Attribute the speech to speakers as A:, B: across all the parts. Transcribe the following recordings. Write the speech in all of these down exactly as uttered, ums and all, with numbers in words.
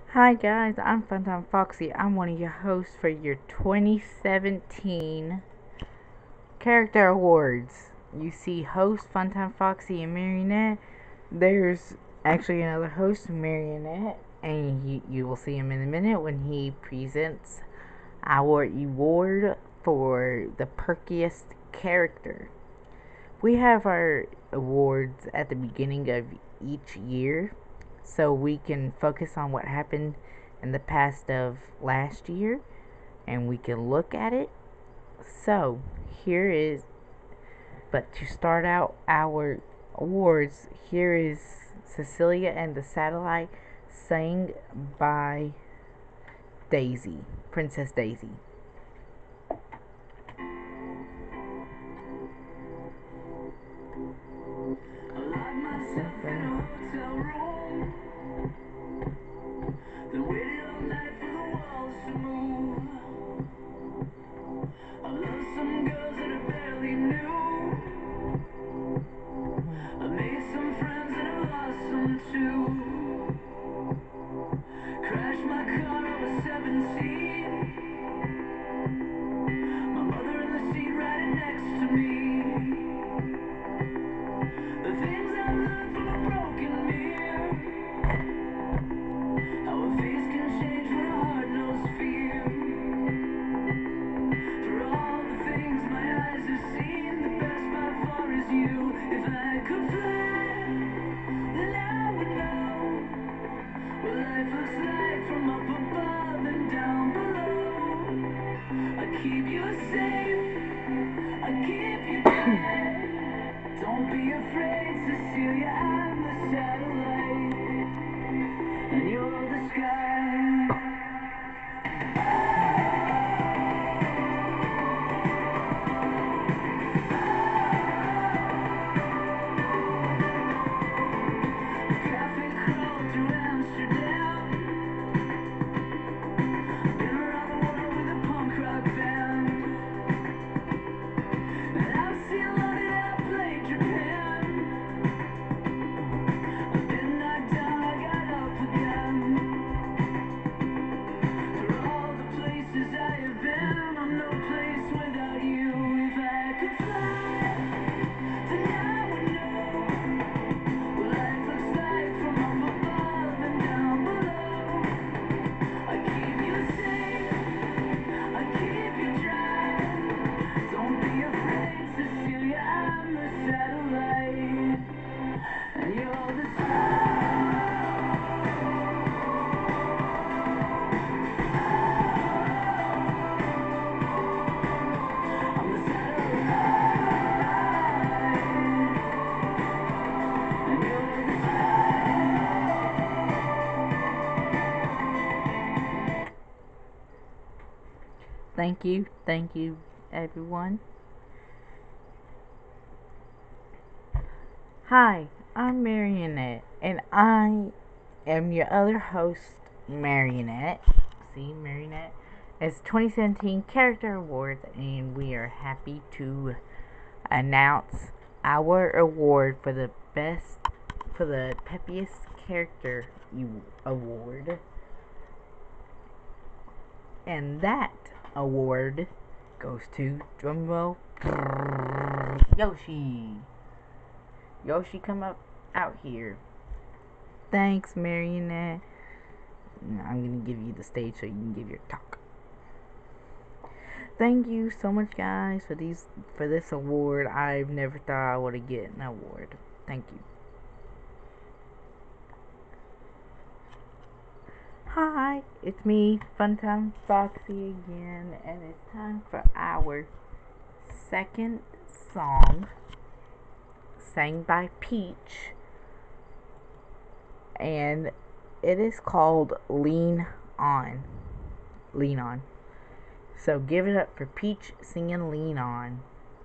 A: Hi guys, I'm Funtime Foxy. I'm one of your hosts for your twenty seventeen Character Awards. You see host Funtime Foxy and Marionette. There's actually another host, Marionette, and you, you will see him in a minute when he presents our award for the perkiest character. We have our awards at the beginning of each year so we can focus on what happened in the past of last year and we can look at it. So, here is, but to start out our awards, here is Cecilia and the Satellite, sang by Daisy, Princess Daisy. Then waited all night for the walls to move. I love some girls that I barely knew. I made some friends and I lost some too. Crashed my car, I was seventeen. My mother in the seat right next to me. The things I learned from a broken mirror. How a face can change when a heart knows fear. For all the things my eyes have seen, the best by far is you. If I could fly, then I would know what life looks like from up above and down below. I keep you safe, I keep you dry. Don't be afraid, Cecilia, I'm the satellite, and you're the sky. Traffic crawled through Amsterdam. Been around the world with a punk rock band. And I've seen London and I played Japan. I've been knocked down, I got up again. For all the places I have been, I'm no place without you. If I could fly, then I would know what life looks like from up above and down below. I keep you safe, I keep you dry. Don't be afraid, Cecilia, I'm the satellite, and you're the sky. I'm the satellite, and you're the sky. Thank you, thank you, everyone. Hi, I'm Marionette, and I am your other host, Marionette. See, Marionette. It's twenty seventeen Character Awards, and we are happy to announce our award for the best, for the peppiest character you award, and that award goes to drumroll Yoshi. Yoshi, come up out here. Thanks, Marionette. Now I'm gonna give you the stage so you can give your talk. Thank you so much, guys, for these for this award. I've never thought I would get an award. Thank you. Hi, it's me, Funtime Foxy again, and it's time for our second song, sang by Peach, and it is called Lean On. Lean On. So give it up for Peach singing Lean On.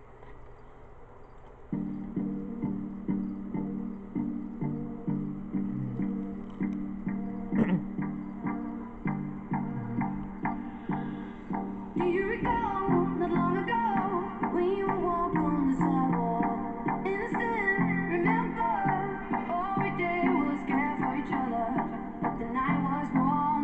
B: Do you recall not long ago when you would walk on the sidewalk? Innocent, remember all we did was care for each other, but the night was warm.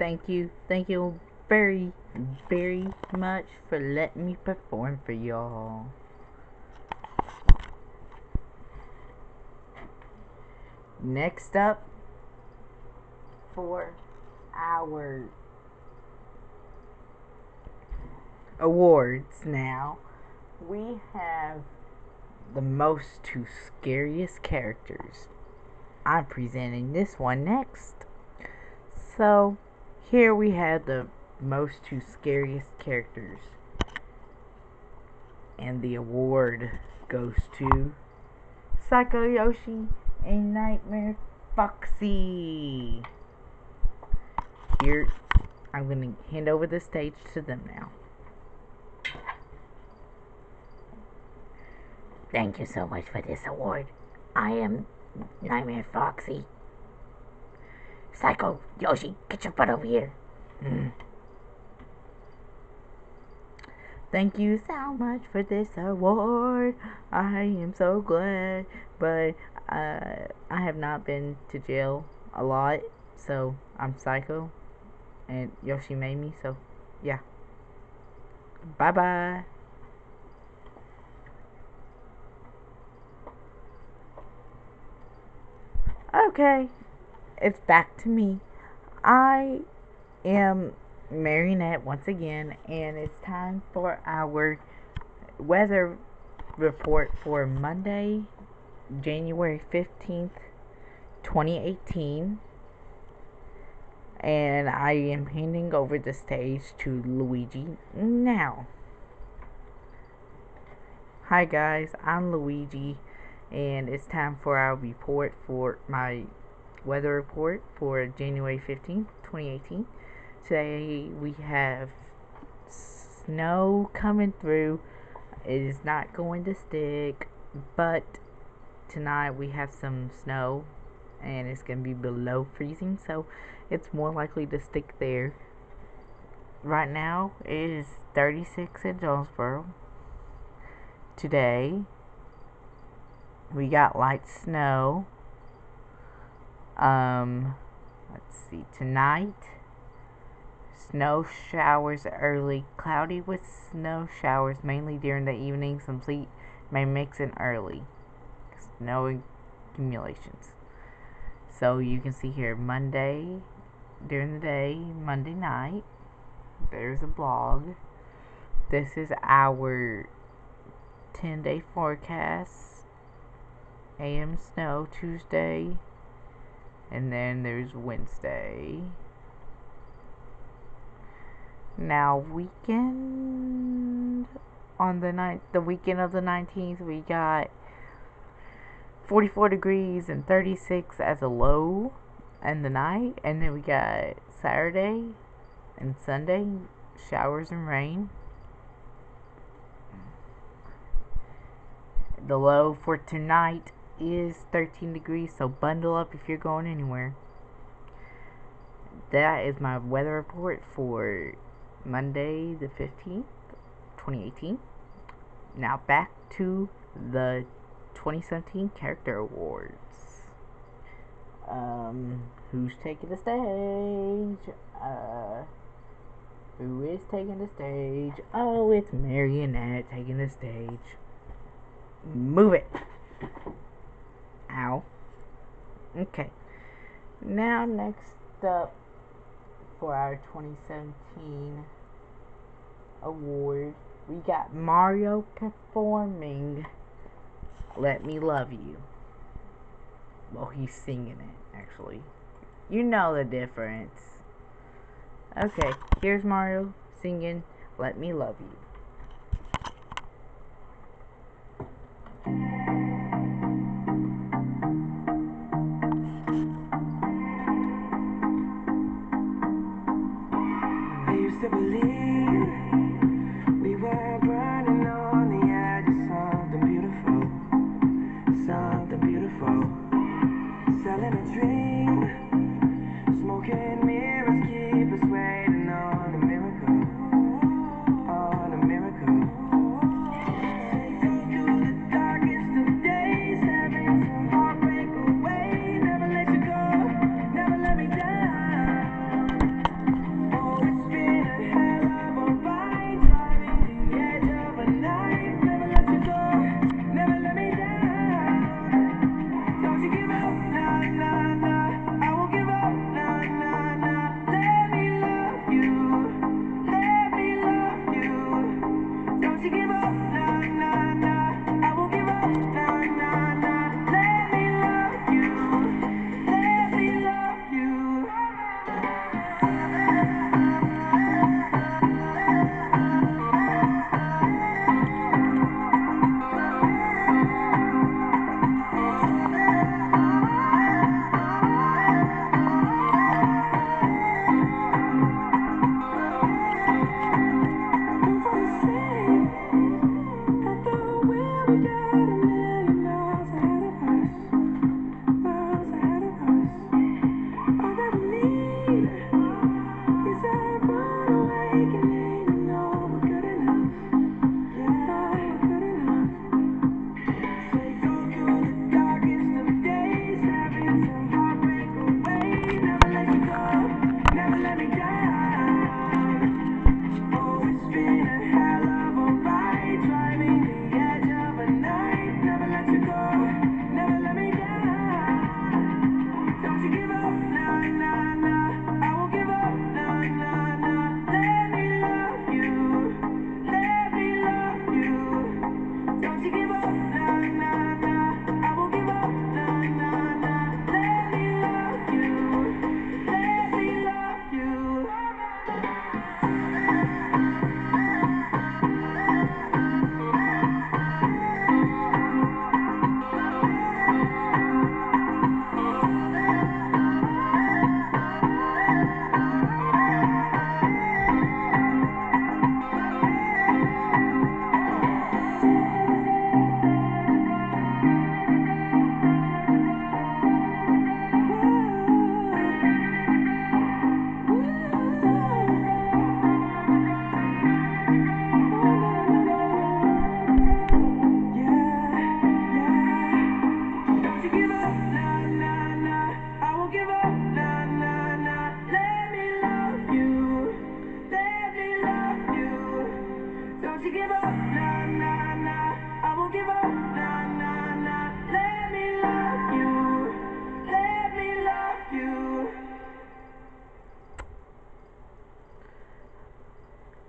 A: thank you, thank you very, very much for letting me perform for y'all. Next up, for our awards now, we have the most two scariest characters. I'm presenting this one next. So, here we have the most two scariest characters. And the award goes to Psycho Yoshi and Nightmare Foxy. Here, I'm going to hand over the stage to them now.
C: Thank you so much for this award. I am Nightmare Foxy. Psycho Yoshi, get your butt over here. Mm.
A: Thank you so much for this award. I am so glad, but uh, I have not been to jail a lot, so I'm Psycho, and Yoshi made me, so yeah. Bye bye. Okay, it's back to me. I am Marionette once again, and it's time for our weather report for Monday, January fifteenth, twenty eighteen. And I am handing over the stage to Luigi now. Hi guys, I'm Luigi, and it's time for our report for my weather report for January fifteenth, twenty eighteen. Today we have snow coming through. It is not going to stick, but tonight we have some snow and it's going to be below freezing, so it's more likely to stick there. Right now it is thirty-six in Jonesboro. Today we got light snow. Um, let's see, tonight, snow showers early, cloudy with snow showers mainly during the evening. Some sleet may mix in early. Snow accumulations. So you can see here Monday during the day, Monday night. There's a blog. This is our ten day forecast. A M snow Tuesday. And then there's Wednesday. Now weekend on the ninth, the weekend of the nineteenth, we got forty-four degrees and thirty-six as a low in the night, and then we got Saturday and Sunday showers and rain. The low for tonight is thirteen degrees, so bundle up if you're going anywhere. That is my weather report for Monday the fifteenth, twenty eighteen. Now back to the twenty seventeen Character Awards. Um, who's taking the stage? Uh, who is taking the stage? Oh, it's Marionette taking the stage. Move it. Ow. Okay. Now next up for our twenty seventeen award, we got Mario performing Let Me Love You. Well, he's singing it, actually. You know the difference. Okay, here's Mario singing Let Me Love You.
D: I used to believe we were burning on the edge of something beautiful, something beautiful. Selling a dream, smoking mirrors keep us waiting on a miracle, on a miracle. Take us to the darkest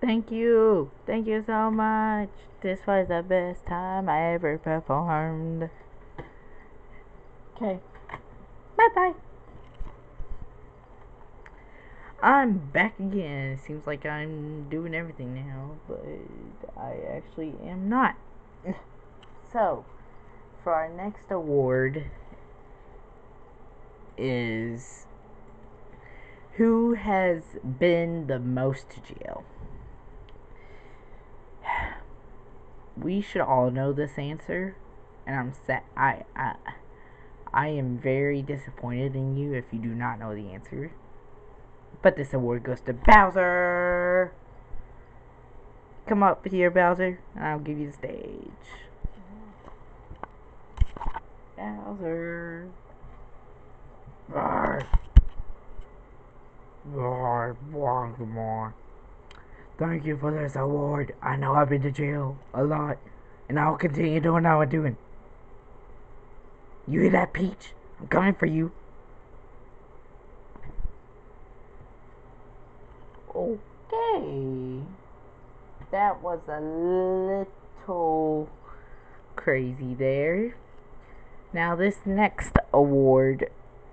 A: Thank you. Thank you so much. This was the best time I ever performed. Okay. Bye bye. I'm back again. It seems like I'm doing everything now, but I actually am not. So, for our next award is who has been the most to jail? We should all know this answer, and I'm sad. I, I, I am very disappointed in you if you do not know the answer. But this award goes to Bowser. Come up here, Bowser, and I'll give you the stage. Bowser. Roar. Roar. Roar. Roar. Thank you for this award. I know I've been to jail a lot, and I'll continue doing what I'm doing. You hear that, Peach? I'm coming for you. Okay. That was a little crazy there. Now, this next award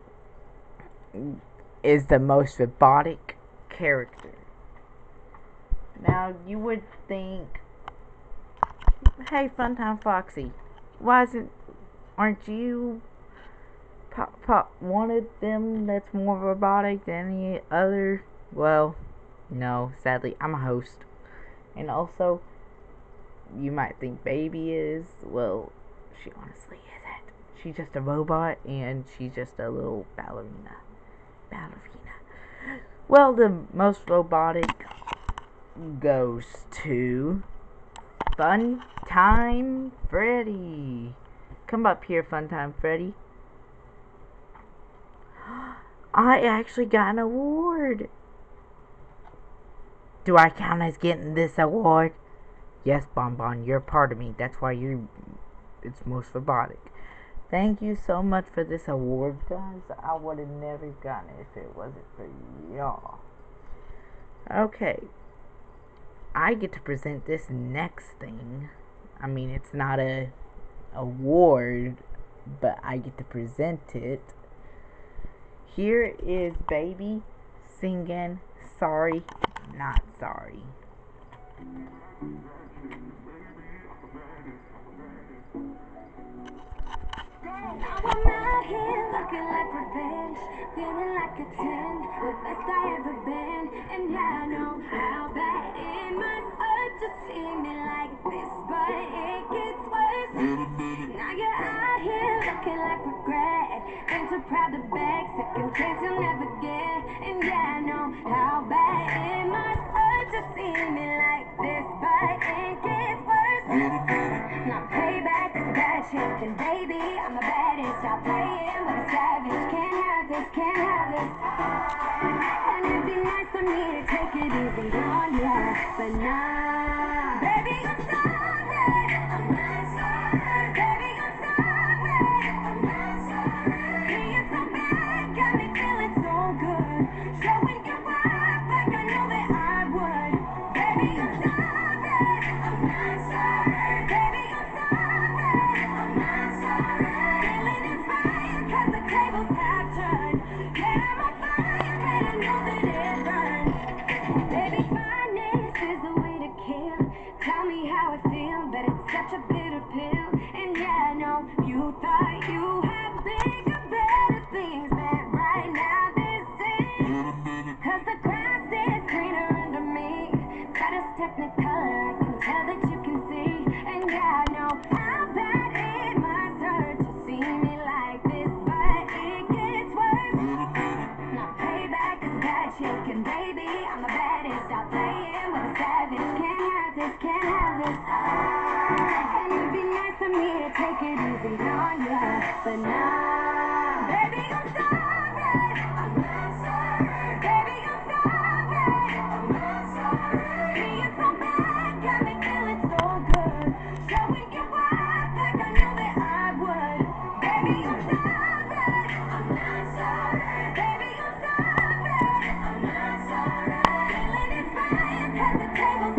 A: is the most robotic character. Now, you would think, hey, Funtime Foxy, why isn't, aren't you pop, pop, one of them that's more robotic than any other? Well, no, sadly, I'm a host. And also, you might think Baby is. Well, she honestly isn't. She's just a robot, and she's just a little ballerina. Ballerina. Well, the most robotic goes to Funtime Freddy. Come up here, Funtime Freddy. I actually got an award. Do I count as getting this award? Yes, Bonbon, you're part of me. That's why you're, it's most robotic. Thank you so much for this award, guys. I would have never gotten it if it wasn't for y'all. Okay. I get to present this next thing. I mean, it's not a award, but I get to present it. Here is Baby singing Sorry, Not Sorry.
B: Now I'm out here looking like revenge, feeling like a ten, the best I ever been. And yeah, I know how bad it must hurt to see me like this, but it gets worse. Now you're out here looking like regret, ain't too proud to beg, second chance you'll never get. And yeah, I know how bad it must hurt to see me like this, but it gets worse. Now payback is a bad shit, and baby, I'm the baddest. Stop playing with a savage. Can't have this, can't have this. And it'd be nice for me to take it easy on ya, but nah. Baby, I'm sorry. I'm not sorry. Baby, I'm sorry. I'm not sorry. Being so bad got me feeling so good. Showing you up like I know that I would. Baby, I'm sorry. I'm not sorry. Baby, I'm sorry. I'm not sorry. Feeling inspired 'cause the tables have turned. Yeah, I'm on fire and I know that it burns. Baby, finance is the way to kill. Tell me how it feels, but it's such a bitter pill. And yeah, I know you thought you had bigger, better things, but right now this is. 'Cause the grass is greener under me. Better technicolor, I can tell that you can see. And yeah, I know how bad it must hurt to see me like this, but it gets worse. Now payback is bad shit, and baby, I'm the baddest. Stop playing with a savage. Can't have this, can't have this. And it'd be nice for me to take it easy on ya, but nah. Baby, I'm sorry. I'm not sorry. Baby, I'm sorry. I'm not sorry. Being so bad got me feeling so good. Showing you up like I know that I would. Baby, I'm sorry. I'm not sorry. Baby, I'm sorry. I'm not sorry. Feeling inspired 'cause the tables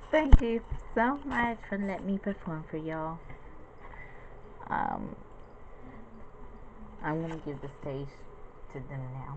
A: Thank you so much for letting me perform for y'all. Um, I'm gonna give the stage to them now.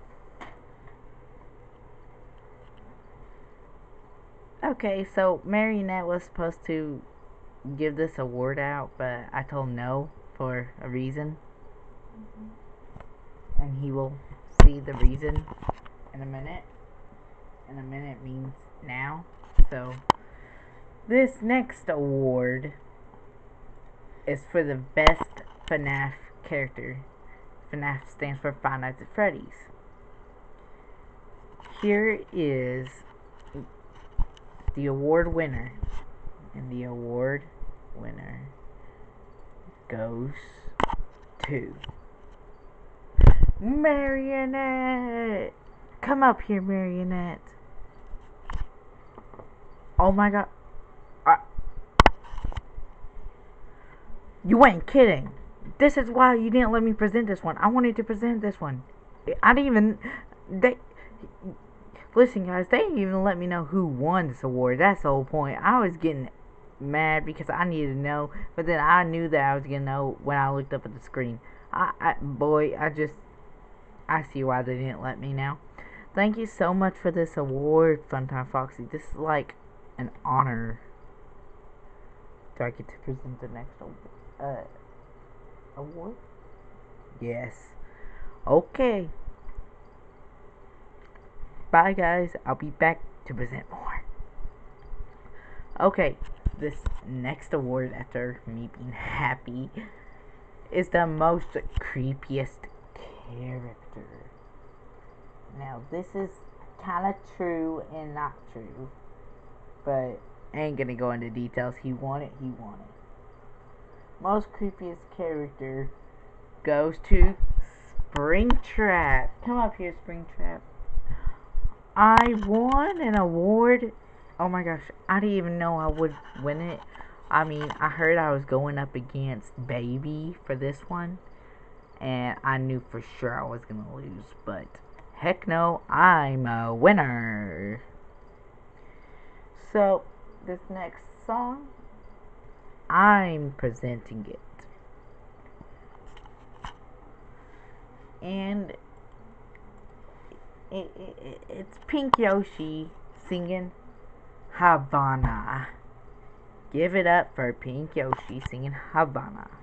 A: Okay, so Marionette was supposed to give this award out, but I told no for a reason. Mm-hmm. And he will see the reason in a minute. And a minute means now. So, this next award is for the best FNAF character. FNAF stands for Five Nights at Freddy's. Here is the award winner. And the award winner goes to Marionette. Come up here, Marionette. Oh my god. Uh, you ain't kidding. This is why you didn't let me present this one. I wanted to present this one. I didn't even... They... Listen, guys, they didn't even let me know who won this award. That's the whole point. I was getting mad because I needed to know, but then I knew that I was going to know when I looked up at the screen. I, I Boy, I just... I see why they didn't let me now. Thank you so much for this award, Funtime Foxy. This is like an honor. Do I get to present the next uh, award? Yes. Okay. Bye, guys. I'll be back to present more. Okay, this next award, after me being happy, is the most creepiest character. Now, this is kind of true and not true, but I ain't gonna go into details. He won it, he won it. Most creepiest character goes to Springtrap. Come up here, Springtrap. I won an award. Oh my gosh, I didn't even know I would win it. I mean, I heard I was going up against Baby for this one, and I knew for sure I was gonna lose, but heck no, I'm a winner. So, this next song, I'm presenting it. And it, it, it's Pink Yoshi singing Havana. Give it up for Pink Yoshi singing Havana.